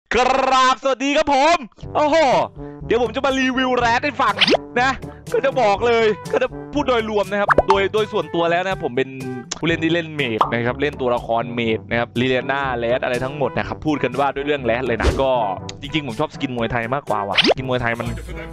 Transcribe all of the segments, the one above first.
กราบสวัสดีครับผมโอ้โหเดี๋ยวผมจะมารีวิวแรดให้ฟังนะก็จะบอกเลยก็จะพูดโดยรวมนะครับโดยส่วนตัวแล้วนะผมเป็นผู้เล่นที่เล่นเมจนะครับเล่นตัวละครเมจนะครับลีเลียนาแรดอะไรทั้งหมดนะครับพูดกันว่าด้วยเรื่องแรดเลยนะก็จริงๆผมชอบสกินมวยไทยมากกว่าว่ะสกินมวยไทยมัน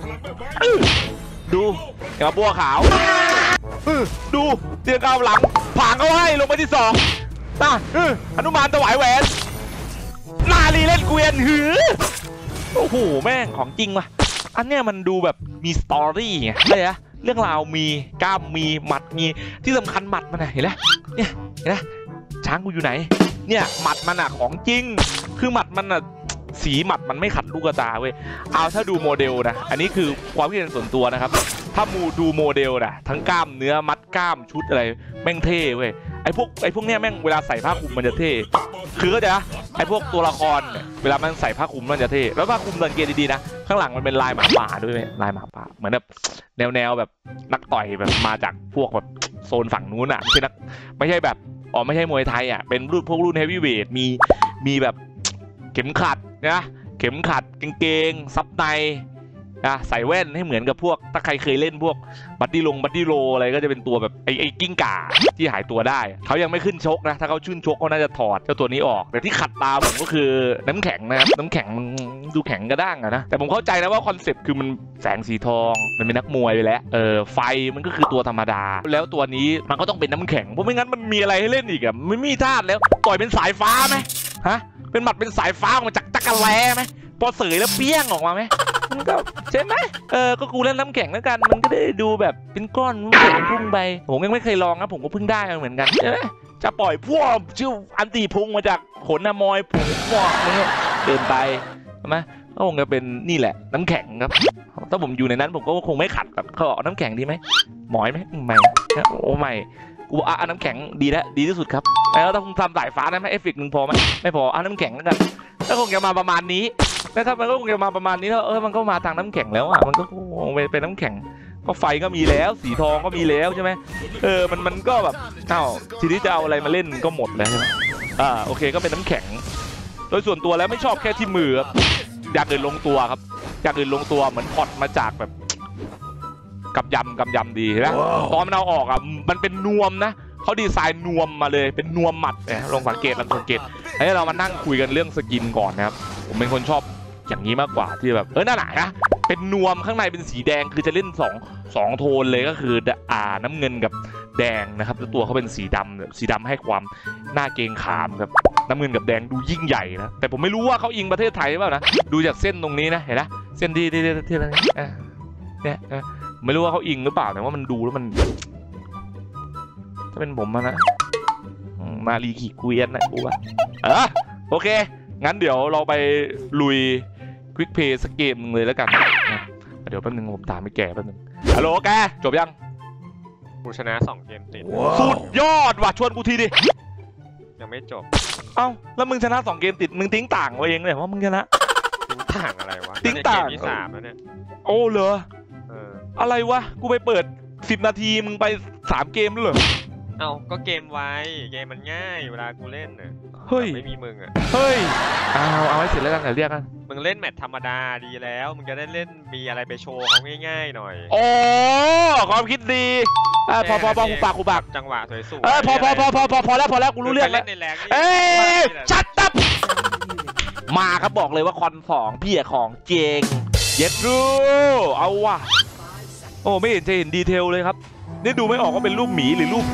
ดูอย่างบัวขาวดูเตียงก้าวหลังผางเขาให้ลงไปที่2นะอนุมานถวายแหวนนาลีเล่นเกวียนหือโอ้โหแม่งของจริงว่ะอันเนี้ยมันดูแบบมีสตอรี่ไงอะไรอะเรื่องราวมีกล้ามมีหมัดมีที่สำคัญหมัดมันเห็นไหมเนี่ยเห็นไหมช้างกูอยู่ไหนเนี่ยหมัดมันอะของจริงคือหมัดมันอะสีหมัดมันไม่ขัดลูกตาเว้ยเอาถ้าดูโมเดลนะอันนี้คือความคิดเห็นส่วนตัวนะครับถ้าดูโมเดลนะทั้งกล้ามเนื้อมัดกล้ามชุดอะไรแม่งเท่เว้ยไอ้พวกเนี้ยแม่งเวลาใส่ผ้าคลุมมันจะเท่คือก็จะไอ้พวกตัวละครเวลามันใส่ผ้าคลุมมันจะเท่แล้วผ้าคลุมสังเกตดีๆนะข้างหลังมันเป็นลายหมาป่าด้วยลายหมาป่าเหมือนแบบแนวแบบนักต่อยแบบมาจากพวกแบบโซนฝั่งนู้นอ่ะไม่ใช่แบบไม่ใช่มวยไทยอ่ะเป็นพวกรุ่นเฮฟวี่เวทมีแบบเข็มขัดนะเข็มขัดกางเกงซับในใส่แว่นให้เหมือนกับพวกถ้าใครเคยเล่นพวกบัดดี้โลอะไรก็จะเป็นตัวแบบไอ้กิ้งก่าที่หายตัวได้เขายังไม่ขึ้นชกนะถ้าเขาชื่นชกเขาน่าจะถอดเจ้าตัวนี้ออกแต่ที่ขัดตาผมก็คือน้ำแข็งนะครับน้ำแข็งมันดูแข็งกระด้างอะนะแต่ผมเข้าใจนะว่าคอนเซ็ปต์คือมันแสงสีทองมันเป็นนักมวยไปแล้วไฟมันก็คือตัวธรรมดาแล้วตัวนี้มันก็ต้องเป็นน้ำแข็งเพราะไม่งั้นมันมีอะไรให้เล่นอีกอะไม่มีธาตุแล้วต่อยเป็นสายฟ้าไหมฮะเป็นหมัดเป็นสายฟ้าออกมาจากตะกะแลไหมพอเสยแล้วเปี้ยงออกมาไหมมันก็ใช่ไหมก็กูเล่นน้ำแข็งแล้วกันมันก็ได้ดูแบบเป็นก้อนพุ่งไปผมยังไม่เคยลองนะผมก็เพิ่งได้เหมือนกันใช่ไหมจะปล่อยพวกชื่ออันตีพุงมาจากขนมอยพุงพวกนี้เดินไปใช่ไหมก็คงจะเป็นนี่แหละน้ำแข็งครับถ้าผมอยู่ในนั้นผมก็คงไม่ขัดแบบเขาเอาน้ำแข็งดีไหมหมอยไหมไม่โอ้ไม่กูน้ำแข็งดีแล้วดีที่สุดครับแล้วถ้าคุณทำสายฟ้าได้ไหมเอฟเฟกต์หนึ่งพอไหมไม่พอน้ำแข็งแล้วกันถ้าคงจะมาประมาณนี้แล้วถ้ามันก็คงจะมาประมาณนี้แล้วมันก็มาทางน้ำแข็งแล้วอ่ะมันก็คงเป็นน้ำแข็งก็ไฟก็มีแล้วสีทองก็มีแล้วใช่ไหมมันก็แบบทีนี้จะเอาอะไรมาเล่นก็หมดแล้วใช่ไหมโอเคก็เป็นน้ำแข็งโดยส่วนตัวแล้วไม่ชอบแค่ที่มือครับอยากอื่นลงตัวครับอยากอื่นลงตัวเหมือนพอดมาจากแบบกำยำดีนะตอนมันเอาออกอ่ะมันเป็นนวมนะเขาดีไซน์นวมมาเลยเป็นนวมหมัดลองสังเกตให้เรามานั่งคุยกันเรื่องสกินก่อนนะครับผมเป็นคนชอบอย่างนี้มากกว่าที่แบบน่าหนานะเป็นนวมข้างในเป็นสีแดงคือจะเล่นสองโทนเลยก็คือน้ำเงินกับแดงนะครับแล้วตัวเขาเป็นสีดำให้ความน่าเกรงขามครับน้ำเงินกับแดงดูยิ่งใหญ่นะแต่ผมไม่รู้ว่าเขาอิงประเทศไทยหรือเปล่านะดูจากเส้นตรงนี้นะเห็นไหมเส้นที่อะไรเนี่ยไม่รู้ว่าเขาอิงหรือเปล่าแต่ว่ามันดูแล้วมันถ้าเป็นผมนะมารีขี่เกวียนนะกูว่าโอเคงั้นเดี๋ยวเราไปลุยควิกเพย์สักเกมนึงเลยแล้วกันเดี๋ยวแป๊บนึงผมถามไม่แก่แป๊บนึงฮัลโหลแกจบยังกูชนะ2 เกมติดสุดยอดว่ะชวนกูทีดิยังไม่จบแล้วมึงชนะ2 เกมติดมึงทิ้งต่างไว้เองเลยว่ามึงชนะทิ้งต่างอะไรวะทิ้งต่างที่3แล้วเนี่ยโอ้เหรออะไรวะกูไปเปิด10 นาทีมึงไป3 เกมแล้วเหรอก็เกมไวเกมมันง่ายเวลากูเล่นน่ะเฮ้ยไม่มีมึงอ่ะเฮ้ยเอาให้เสร็จแล้วกันเรียกกันมึงเล่นแมตช์ธรรมดาดีแล้วมึงจะได้เล่นมีอะไรไปโชว์เขาง่ายๆหน่อยความคิดดีพอกูปากจังหวะสวยๆพอแล้วกูรู้เรื่องแล้วชัดตับมาครับบอกเลยว่าคอน2พี่ของเจงเย็ดรูเอาว่ะไม่เห็นจะเห็นดีเทลเลยครับนี่ดูไม่ออกว่าเป็นรูปหมีหรือรูป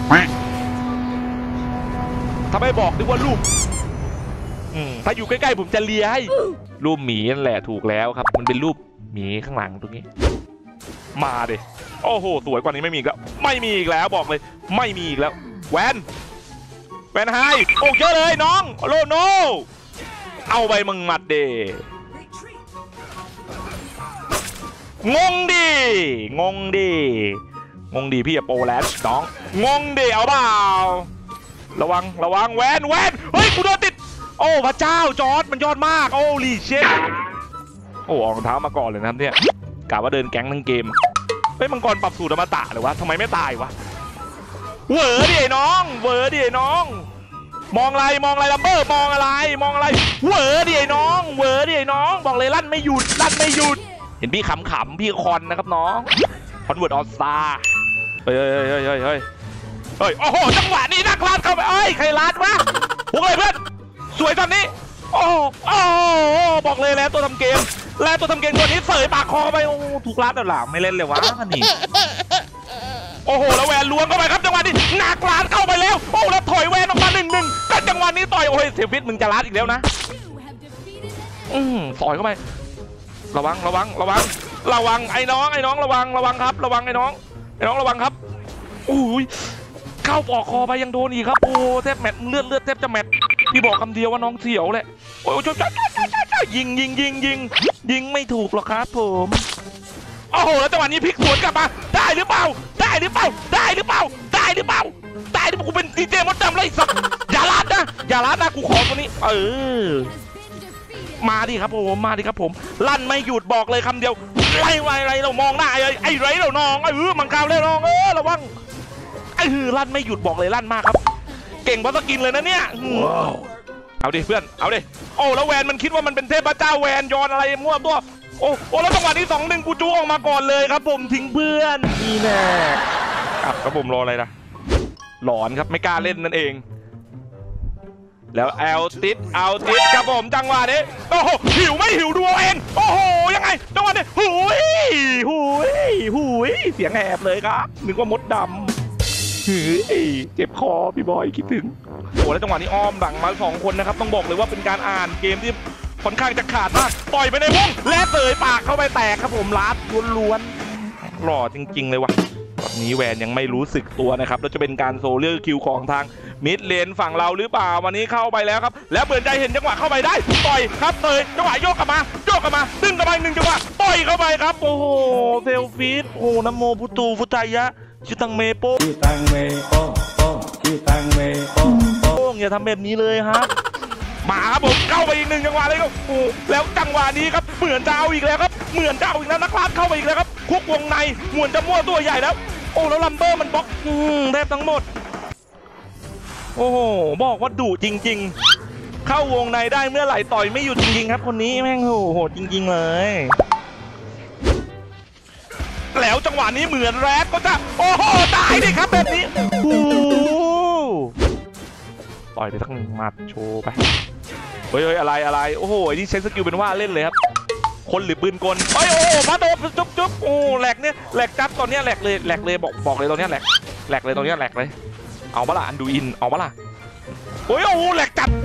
ถ้าไม่บอกนึกว่ารูปถ้าอยู่ใกล้ๆผมจะเลียให้รูปหมีนั่นแหละถูกแล้วครับมันเป็นรูปหมีข้างหลังตรงนี้มาดิโอ้โหสวยกว่านี้ไม่มีอีกแล้วบอกเลยไม่มีอีกแล้วแวนไฮโอเคเลยน้องโลโนเอาไปมึงมัดเดงงดีพี่อะโปแลนด์น้องงงดิเอาเปล่าระวังแวนเฮ้ยกูโดนติดโอ้พระเจ้าจอร์ดมันยอดมากโอ้ลีเชฟออกรองเท้ามาก่อนเลยนะครับเนี่ยกะว่าเดินแก๊งทั้งเกมมังกรปรับสูตรอมตะหรือวะทำไมไม่ตายวะเวอร์ดิน้องมองอะไรลัมเบอร์มองอะไรเวอร์ดิน้องเลยลั่นไม่หยุดเห็นพี่ขำๆพี่คอนนะครับน้องคอนเวิร์ตออสตาเฮ้ยโอ้โหจังหวะนี้นักลาดเข้าไปใครลาดวะพวกเลยเพื่อนสวยตอนนี้โอ้บอกเลยแล้วตัวทำเกมตัวนี้เสยปากคอไปโอ้ถูกลาดแล้วหล่ะไม่เล่นเลยวะนี่โอ้โหแล้วแวนล้วงเข้าไปครับจังหวะนี้นักลาดเข้าไปแล้วโอ้แล้วถอยแวนออกมา1-1แต่จังหวะนี้ต่อยโอ้ยเซฟิตมึงจะลาดอีกแล้วนะต่อยเข้าไประวังไอ้น้องระวังครับระวังไอ้น้องระวังครับอุ้ยเข้าปอกคอไปยังโดนอีกครับโอ้แทบแมทเลือดแทบจะแมทพี่บอกคำเดียวว่าน้องเสียวแหละโอ้ยยิงไม่ถูกหรอกครับผมโอ้โหแล้วจังหวะนี้พลิกสวนกลับมาได้หรือเปล่ากูเป็นดีเจมดดำเลยสักอย่าลาดนะกูขอตัวนี้มาดิครับผมลั่นไม่หยุดบอกเลยคำเดียวไรเรามองหน้าไอ้ไรเราน้องมังกรเลยน้องระวังลั่นไม่หยุดบอกเลยลั่นมากครับเก่งเพราะสกินเลยนะเนี่ยเอาดิเพื่อนเอาดิโอ้แล้วแวนมันคิดว่ามันเป็นเทพเจ้าแวนย้อนอะไรมั่วตัวโอ้แล้วจังหวะนี้2-1กูจูออกมาก่อนเลยครับผมทิ้งเพื่อนนี่แน่ครับผมรออะไรนะหลอนครับไม่กล้าเล่นนั่นเองแล้วเอาติดครับผมจังหวะนี้โอ้โหหิวไม่หิวดูเองโอ้โหยังไงจังหวะนี้หุยเสียงแหบเลยครับนึกว่ามดดำเจ็บคอพี่บอยคิดถึงโอ้แล้วจังหวะนี้อ้อมหลังมา2คนนะครับต้องบอกเลยว่าเป็นการอ่านเกมที่ค่อนข้างจะขาดมากต่อยไปในวงและเสยปากเข้าไปแตกครับผมลัดล้วนหล่อจริงๆเลยวะตอนนี้แวนยังไม่รู้สึกตัวนะครับแล้วจะเป็นการโซเลือกคิวของทางมิดเลนฝั่งเราหรือเปล่าวันนี้เข้าไปแล้วครับแล้วเปิดใจเห็นจังหวะเข้าไปได้ต่อยครับเตยจังหวะโยกกลับมาดึงกลับมา1จังหวะต่อยเข้าไปครับโอ้โหเซลฟีดโอ้นะโมพุตูฟุตายะชิตังเมโป้อย่าทำแบบนี้เลยครับมาครับผมเข้าไปอีก1จังหวะเลยครับโอ้แล้วจังหวะนี้ครับเหมือนจะเอาอีกแล้วครับนักลาดเข้าไปอีกแล้วครับคุกวงในเหมือนจะมั่วตัวใหญ่แล้วโอ้แล้วลัมเบอร์มันบล็อกแทบทั้งหมดโอ้โหบอกว่าดุจริงๆเข้าวงในได้เมื่อไหร่ต่อยไม่หยุดจริงๆครับคนนี้แม่งโหดจริงๆเลยแล้วจังหวะนี้เหมือนแรดก็จะโอ้โหตายดิครับแบบนี้ต่อยไปสัก1หมัดโชว์ไปเฮ้ยอะไรโอ้โหนี่ใช้สกิลเป็นว่าเล่นเลยครับคนหรือปืนกลโอ้มาโดนจุ๊บโอ้แหลกเนี่ยแหลกจัดตอนนี้แหลกเลยบอกเลยตอนนี้แหลกเลยตอนนี้แหลกเลยเอาปะล่ะอันดูอินเอาปะล่ะโอ้แหลกจัด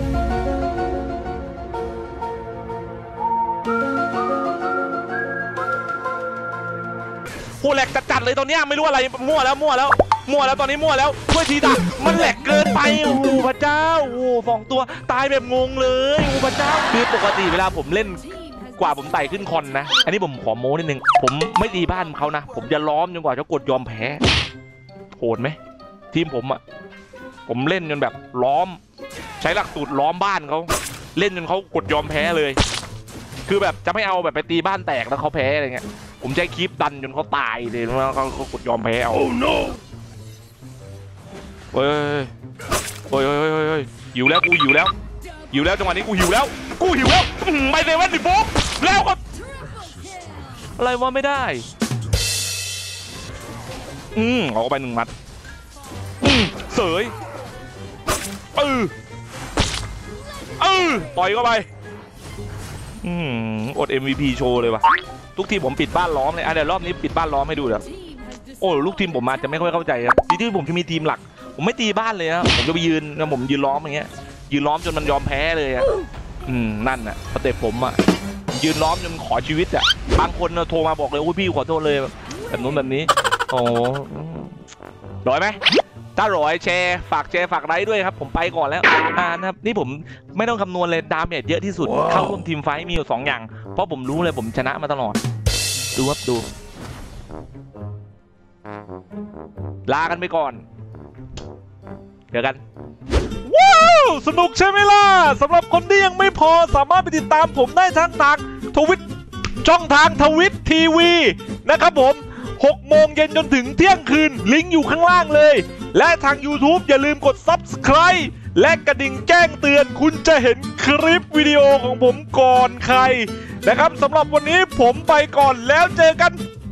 แหลกจัดเลยตอนนี้ไม่รู้อะไรมั่วแล้วตอนนี้มั่วแล้วช่วยทีตามันแหลกเกินไปโอ้พระเจ้าโอ้2ตัวตายแบบงงเลยโอ้พระเจ้าคือปกติเวลาผมเล่นกว่าผมไต่ขึ้นคอนนะอันนี้ผมขอโม้นิดนึงผมไม่ตีบ้านเขานะผมจะล้อมจนกว่าจะกดยอมแพ้โหดไหมทีมผมเล่นจนแบบล้อมใช้หลักสูตรล้อมบ้านเขาเล่นจนเขากดยอมแพ้เลยคือแบบจะไม่เอาแบบไปตีบ้านแตกแล้วเขาแพ้อะไรเงี้ยผมใช้คลิปดันจนเขาตายเลยแล้วเขากดยอมแพ้เอา oh no เฮ้ยหิวแล้วกูหิวแล้วจังหวะนี้กูหิวแล้วไม่เซเว่นดิบุ๊กแล้วก็อะไรวะไม่ได้เอาไป1มัดเสยต่อยเข้าไปอด MVP โชว์เลยวะทุกทีผมปิดบ้านล้อมเลยเดี๋ยวรอบนี้ปิดบ้านล้อมให้ดูเดี๋ยวโอ้ลูกทีมผมอาจจะไม่ค่อยเข้าใจครับที่ผมจะมีทีมหลักผมไม่ตีบ้านเลยนะผมจะไปยืนล้อมอย่างเงี้ยยืนล้อมจนมันยอมแพ้เลยอ่ะนั่นน่ะสเต็ปผมอ่ะยืนล้อมจนขอชีวิตอ่ะบางคนโทรมาบอกเลยโอ้ยพี่ขอโทษเลยแบบนู้นแบบนี้โอ้ร้อยไหมถ้าร้อยแชร์ฝากไลค์ด้วยครับผมไปก่อนแล้วนะครับนี่ผมไม่ต้องคำนวณเลยดาเมจเยอะที่สุดเข้าร่วมทีมไฟมีอยู่2อย่างเพราะผมรู้เลยผมชนะมาตลอดดูลากันไปก่อนเจอกันว้าวสนุกใช่ไหมล่ะสำหรับคนที่ยังไม่พอสามารถไปติดตามผมได้ทั้งทางทวิตช่องทางทวิตทีวีนะครับผม6 โมงเย็นจนถึงเที่ยงคืนลิงก์อยู่ข้างล่างเลยและทาง YouTube อย่าลืมกด Subscribe และกระดิ่งแจ้งเตือนคุณจะเห็นคลิปวิดีโอของผมก่อนใครนะครับสำหรับวันนี้ผมไปก่อนแล้วเจอกัน